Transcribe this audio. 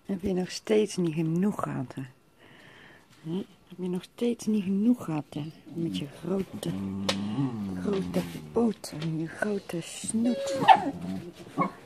Heb je nog steeds niet genoeg gehad, hè? Heb je nog steeds niet genoeg gehad, hè? Met je grote poten en je grote snoet.